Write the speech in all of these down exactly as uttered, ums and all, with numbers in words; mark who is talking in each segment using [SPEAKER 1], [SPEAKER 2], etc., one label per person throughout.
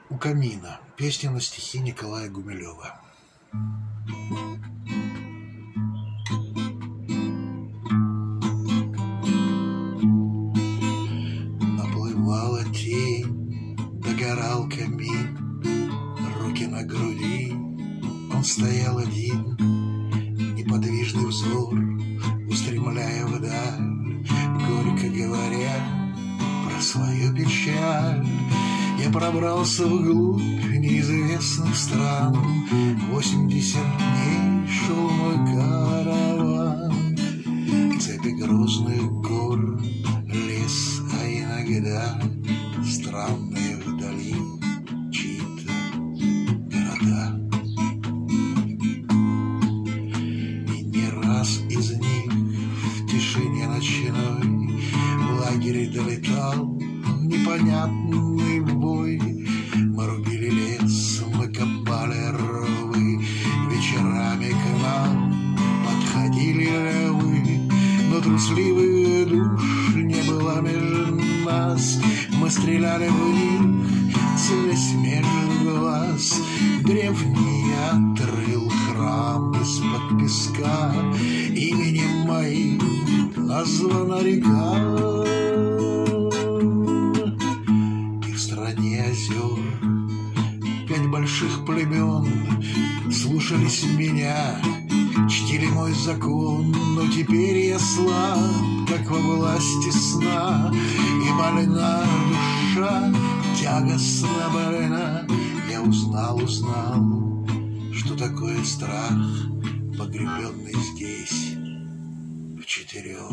[SPEAKER 1] У камина. Песня на стихи Николая Гумилева. Наплывала тень, догорал камин, руки на груди, он стоял один, неподвижный взор, устремляя вдаль, горько говоря про свою печаль. Я пробрался вглубь неизвестных стран, восемьдесят дней шел мой караван. Цепи грозных гор, лес, а иногда странные вдали чьи-то города. И не раз из них в тишине ночной в лагере долетал непонятный вой. Мы рубили лес, мы копали ровы, вечерами к нам подходили львы, но трусливых душ не было между нас. Мы стреляли в них, целясь между глаз. Древний отрыл храм из-под песка, именем моим названа река. Озер, пять больших племен слушались меня, чтили мой закон, но теперь я слаб, как во власти сна, и больна душа, тягостно больна. Я узнал, узнал, что такое страх, погребенный здесь, в четырех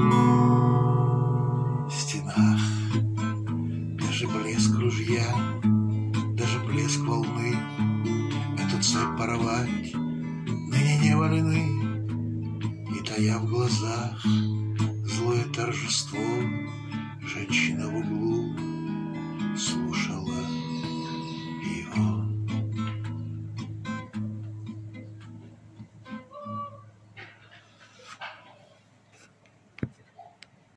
[SPEAKER 1] стенах. Даже блеск ружья, даже блеск волны эту цепь порвать ныне не вольны. И тая в глазах злое торжество,